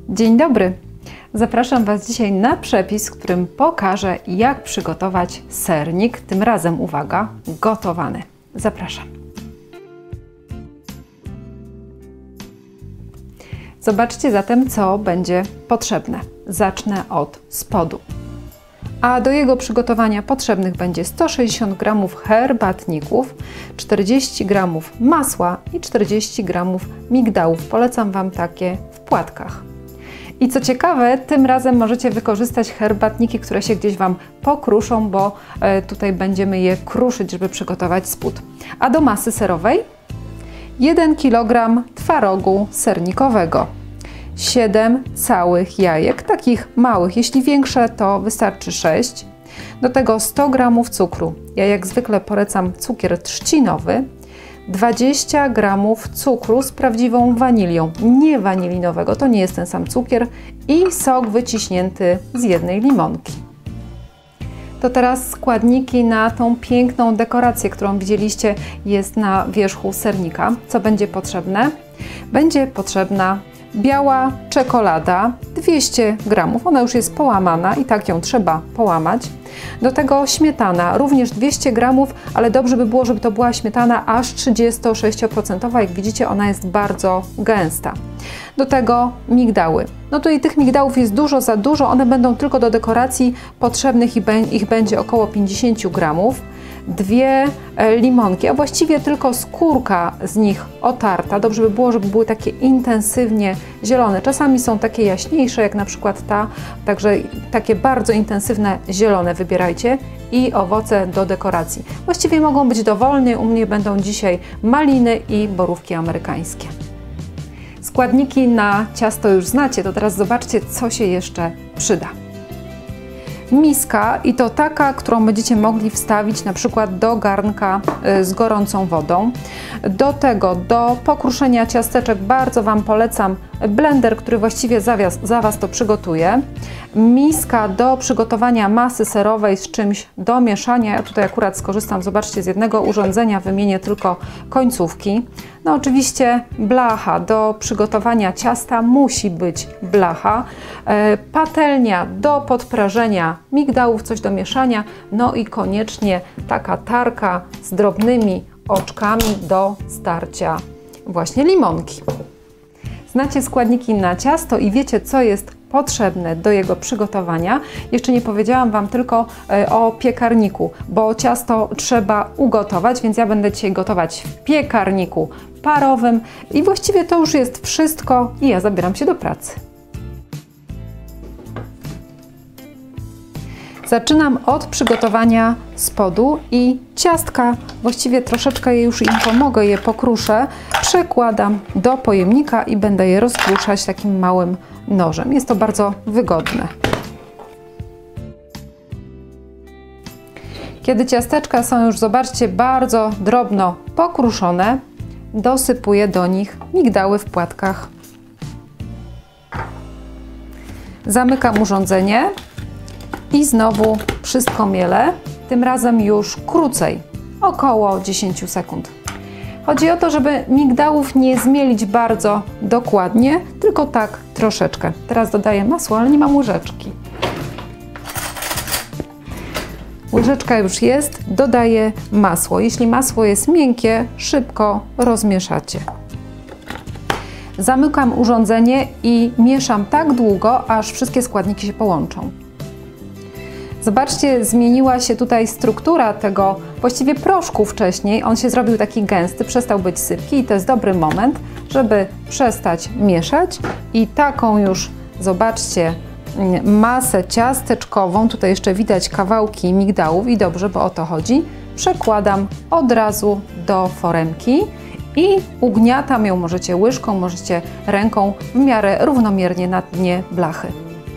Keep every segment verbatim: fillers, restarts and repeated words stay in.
Dzień dobry! Zapraszam Was dzisiaj na przepis, w którym pokażę, jak przygotować sernik, tym razem, uwaga, gotowany. Zapraszam. Zobaczcie zatem, co będzie potrzebne. Zacznę od spodu. A do jego przygotowania potrzebnych będzie sto sześćdziesiąt gramów herbatników, czterdzieści gramów masła i czterdzieści gramów migdałów. Polecam Wam takie w płatkach. I co ciekawe, tym razem możecie wykorzystać herbatniki, które się gdzieś Wam pokruszą, bo tutaj będziemy je kruszyć, żeby przygotować spód. A do masy serowej jeden kilogram twarogu sernikowego, siedem całych jajek, takich małych, jeśli większe, to wystarczy sześć. Do tego sto gramów cukru. Ja jak zwykle polecam cukier trzcinowy. dwadzieścia gramów cukru z prawdziwą wanilią, nie wanilinowego, to nie jest ten sam cukier, i sok wyciśnięty z jednej limonki. To teraz składniki na tą piękną dekorację, którą widzieliście, jest na wierzchu sernika. Co będzie potrzebne? Będzie potrzebna biała czekolada, dwieście gramów, ona już jest połamana i tak ją trzeba połamać. Do tego śmietana, również dwieście gramów, ale dobrze by było, żeby to była śmietana aż trzydzieści sześć procent. Jak widzicie, ona jest bardzo gęsta. Do tego migdały. No to i tych migdałów jest dużo za dużo, one będą tylko do dekoracji potrzebnych i ich będzie około pięćdziesiąt gramów. Dwie limonki, a właściwie tylko skórka z nich otarta. Dobrze by było, żeby były takie intensywnie zielone. Czasami są takie jaśniejsze, jak na przykład ta, także takie bardzo intensywne zielone wybierajcie. I owoce do dekoracji. Właściwie mogą być dowolne, u mnie będą dzisiaj maliny i borówki amerykańskie. Składniki na ciasto już znacie, to teraz zobaczcie, co się jeszcze przyda. Miska, i to taka, którą będziecie mogli wstawić na przykład do garnka z gorącą wodą. Do tego, do pokruszenia ciasteczek bardzo Wam polecam blender, który właściwie za was, za Was to przygotuje. Miska do przygotowania masy serowej z czymś do mieszania. Ja tutaj akurat skorzystam, zobaczcie, z jednego urządzenia, wymienię tylko końcówki. No oczywiście blacha do przygotowania ciasta, musi być blacha. E, patelnia do podprażenia migdałów, coś do mieszania. No i koniecznie taka tarka z drobnymi oczkami do starcia właśnie limonki. Znacie składniki na ciasto i wiecie, co jest potrzebne do jego przygotowania. Jeszcze nie powiedziałam Wam tylko o piekarniku, bo ciasto trzeba ugotować, więc ja będę dzisiaj gotować w piekarniku parowym i właściwie to już jest wszystko i ja zabieram się do pracy. Zaczynam od przygotowania spodu i ciastka, właściwie troszeczkę je już im pomogę, je pokruszę, przekładam do pojemnika i będę je rozkruszać takim małym nożem. Jest to bardzo wygodne. Kiedy ciasteczka są już, zobaczcie, bardzo drobno pokruszone, dosypuję do nich migdały w płatkach. Zamykam urządzenie i znowu wszystko mielę, tym razem już krócej, około dziesięć sekund. Chodzi o to, żeby migdałów nie zmielić bardzo dokładnie, tylko tak troszeczkę. Teraz dodaję masło, ale nie mam łyżeczki. Łyżeczka już jest, dodaję masło. Jeśli masło jest miękkie, szybko rozmieszacie. Zamykam urządzenie i mieszam tak długo, aż wszystkie składniki się połączą. Zobaczcie, zmieniła się tutaj struktura tego właściwie proszku wcześniej. On się zrobił taki gęsty, przestał być sypki i to jest dobry moment, żeby przestać mieszać i taką już, zobaczcie, masę ciasteczkową, tutaj jeszcze widać kawałki migdałów i dobrze, bo o to chodzi, przekładam od razu do foremki i ugniatam ją, możecie łyżką, możecie ręką, w miarę równomiernie na dnie blachy.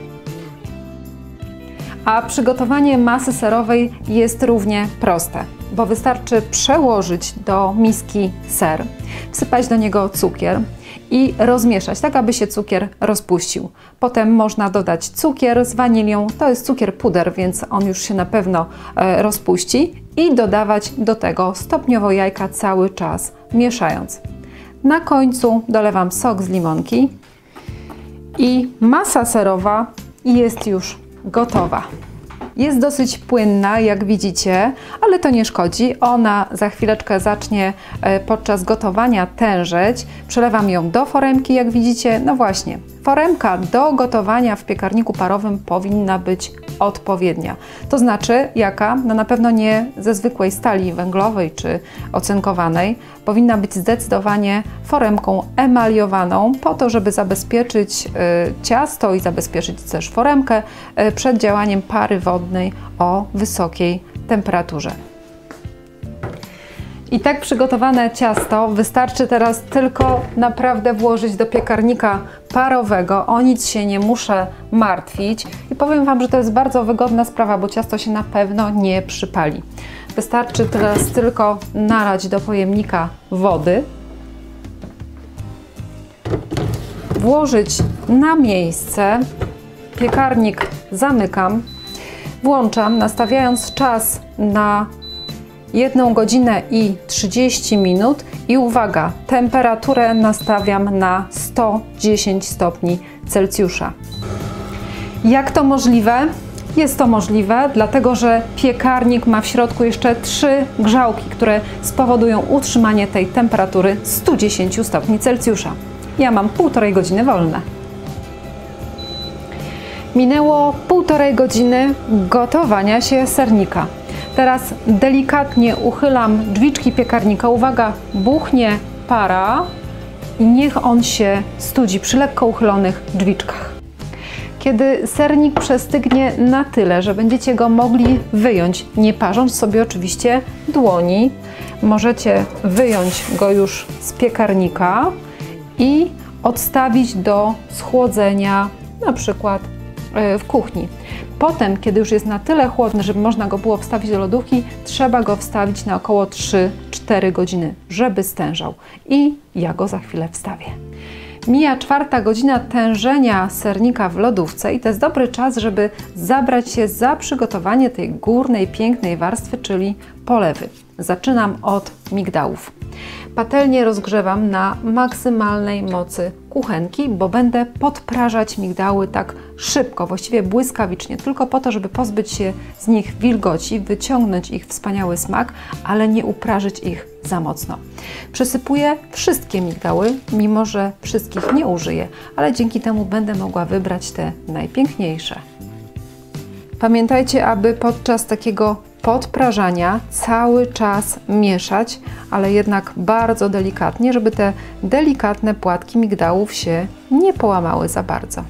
A przygotowanie masy serowej jest równie proste, bo wystarczy przełożyć do miski ser, wsypać do niego cukier i rozmieszać, tak aby się cukier rozpuścił. Potem można dodać cukier z wanilią, to jest cukier puder, więc on już się na pewno e, rozpuści i dodawać do tego stopniowo jajka cały czas mieszając. Na końcu dolewam sok z limonki I masa serowa jest już gotowa. Jest dosyć płynna, jak widzicie, ale to nie szkodzi. Ona za chwileczkę zacznie podczas gotowania tężeć. Przelewam ją do foremki, jak widzicie. No właśnie, foremka do gotowania w piekarniku parowym powinna być odpowiednia. To znaczy jaka? No na pewno nie ze zwykłej stali węglowej czy ocynkowanej. Powinna być zdecydowanie foremką emaliowaną po to, żeby zabezpieczyć y, ciasto i zabezpieczyć też foremkę y, przed działaniem pary wodnej o wysokiej temperaturze. I tak przygotowane ciasto wystarczy teraz tylko naprawdę włożyć do piekarnika parowego. O nic się nie muszę martwić i powiem Wam, że to jest bardzo wygodna sprawa, bo ciasto się na pewno nie przypali. Wystarczy teraz tylko nalać do pojemnika wody, włożyć na miejsce, piekarnik zamykam, włączam, nastawiając czas na jedną godzinę i trzydzieści minut i uwaga, temperaturę nastawiam na sto dziesięć stopni Celsjusza. Jak to możliwe? Jest to możliwe, dlatego że piekarnik ma w środku jeszcze trzy grzałki, które spowodują utrzymanie tej temperatury sto dziesięć stopni Celsjusza. Ja mam półtorej godziny wolne. Minęło półtorej godziny gotowania się sernika. Teraz delikatnie uchylam drzwiczki piekarnika. Uwaga, buchnie para i niech on się studzi przy lekko uchylonych drzwiczkach. Kiedy sernik przestygnie na tyle, że będziecie go mogli wyjąć, nie parząc sobie oczywiście dłoni, możecie wyjąć go już z piekarnika i odstawić do schłodzenia, na przykład w kuchni. Potem, kiedy już jest na tyle chłodny, żeby można go było wstawić do lodówki, trzeba go wstawić na około trzy cztery godziny, żeby stężał. I ja go za chwilę wstawię. Mija czwarta godzina tężenia sernika w lodówce i to jest dobry czas, żeby zabrać się za przygotowanie tej górnej, pięknej warstwy, czyli polewy. Zaczynam od migdałów. Patelnię rozgrzewam na maksymalnej mocy kuchenki, bo będę podprażać migdały tak szybko, właściwie błyskawicznie, tylko po to, żeby pozbyć się z nich wilgoci, wyciągnąć ich wspaniały smak, ale nie uprażyć ich za mocno. Przesypuję wszystkie migdały, mimo że wszystkich nie użyję, ale dzięki temu będę mogła wybrać te najpiękniejsze. Pamiętajcie, aby podczas takiego podprażania cały czas mieszać, ale jednak bardzo delikatnie, żeby te delikatne płatki migdałów się nie połamały za bardzo.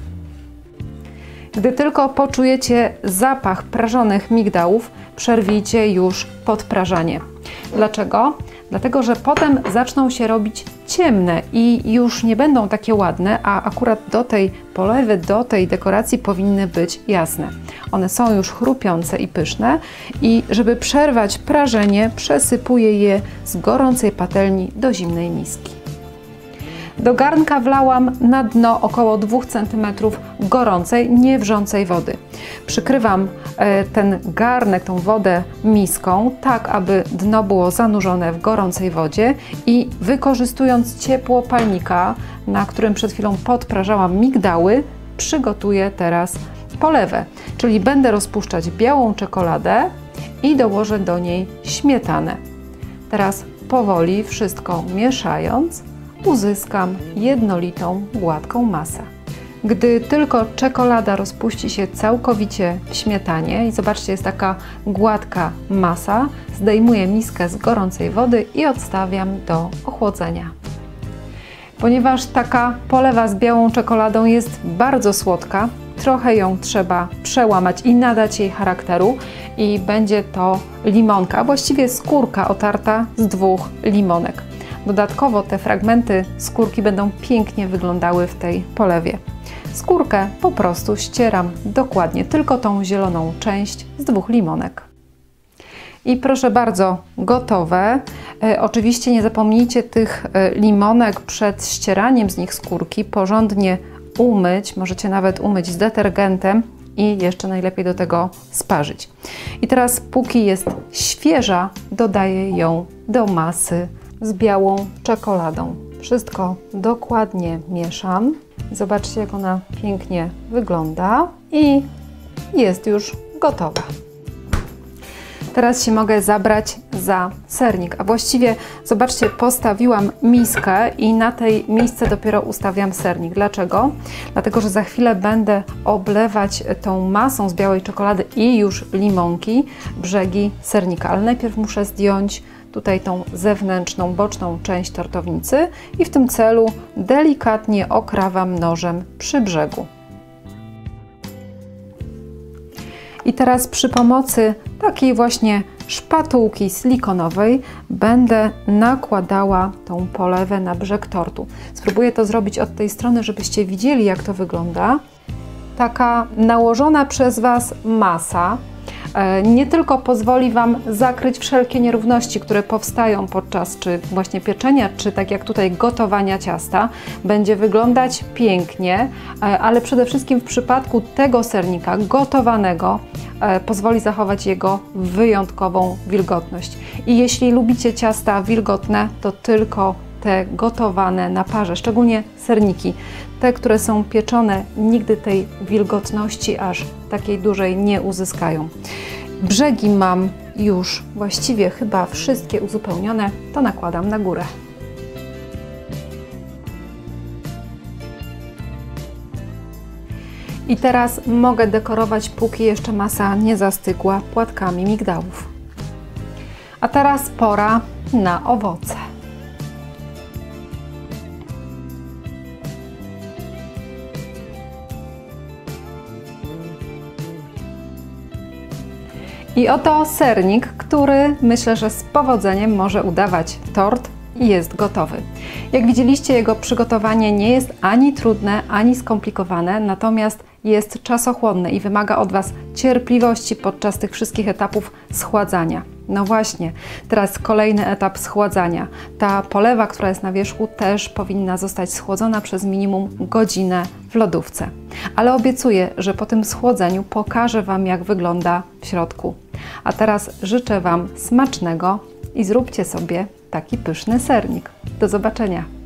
Gdy tylko poczujecie zapach prażonych migdałów, przerwijcie już podprażanie. Dlaczego? Dlatego, że potem zaczną się robić ciemne i już nie będą takie ładne, a akurat do tej polewy, do tej dekoracji powinny być jasne. One są już chrupiące i pyszne i żeby przerwać prażenie, przesypuję je z gorącej patelni do zimnej miski. Do garnka wlałam na dno około dwóch centymetrów gorącej, nie wrzącej wody. Przykrywam ten garnek, tą wodę miską, tak aby dno było zanurzone w gorącej wodzie i wykorzystując ciepło palnika, na którym przed chwilą podprażałam migdały, przygotuję teraz polewę. Czyli będę rozpuszczać białą czekoladę i dołożę do niej śmietanę. Teraz powoli wszystko mieszając, uzyskam jednolitą, gładką masę. Gdy tylko czekolada rozpuści się całkowicie w śmietanie i zobaczcie, jest taka gładka masa, zdejmuję miskę z gorącej wody i odstawiam do ochłodzenia. Ponieważ taka polewa z białą czekoladą jest bardzo słodka, trochę ją trzeba przełamać i nadać jej charakteru i będzie to limonka, a właściwie skórka otarta z dwóch limonek. Dodatkowo te fragmenty skórki będą pięknie wyglądały w tej polewie. Skórkę po prostu ścieram dokładnie, tylko tą zieloną część z dwóch limonek. I proszę bardzo, gotowe. E, oczywiście nie zapomnijcie tych e, limonek przed ścieraniem z nich skórki, porządnie umyć, możecie nawet umyć z detergentem i jeszcze najlepiej do tego sparzyć. I teraz, póki jest świeża, dodaję ją do masy z białą czekoladą. Wszystko dokładnie mieszam. Zobaczcie, jak ona pięknie wygląda i jest już gotowa. Teraz się mogę zabrać za sernik, a właściwie zobaczcie, postawiłam miskę i na tej misce dopiero ustawiam sernik. Dlaczego? Dlatego, że za chwilę będę oblewać tą masą z białej czekolady i już limonki brzegi sernika, ale najpierw muszę zdjąć tutaj tą zewnętrzną, boczną część tortownicy i w tym celu delikatnie okrawam nożem przy brzegu. I teraz przy pomocy takiej właśnie szpatułki silikonowej będę nakładała tą polewę na brzeg tortu. Spróbuję to zrobić od tej strony, żebyście widzieli, jak to wygląda. Taka nałożona przez Was masa nie tylko pozwoli Wam zakryć wszelkie nierówności, które powstają podczas czy właśnie pieczenia, czy tak jak tutaj gotowania ciasta. Będzie wyglądać pięknie, ale przede wszystkim w przypadku tego sernika gotowanego pozwoli zachować jego wyjątkową wilgotność. I jeśli lubicie ciasta wilgotne, to tylko te gotowane na parze, szczególnie serniki. Te, które są pieczone, nigdy tej wilgotności aż takiej dużej nie uzyskają. Brzegi mam już właściwie chyba wszystkie uzupełnione, to nakładam na górę. I teraz mogę dekorować, póki jeszcze masa nie zastygła, płatkami migdałów. A teraz pora na owoce. I oto sernik, który myślę, że z powodzeniem może udawać tort i jest gotowy. Jak widzieliście, jego przygotowanie nie jest ani trudne, ani skomplikowane, natomiast jest czasochłonne i wymaga od Was cierpliwości podczas tych wszystkich etapów schładzania. No właśnie, teraz kolejny etap schładzania. Ta polewa, która jest na wierzchu, też powinna zostać schłodzona przez minimum godzinę w lodówce. Ale obiecuję, że po tym schłodzeniu pokażę Wam, jak wygląda w środku. A teraz życzę Wam smacznego i zróbcie sobie taki pyszny sernik. Do zobaczenia!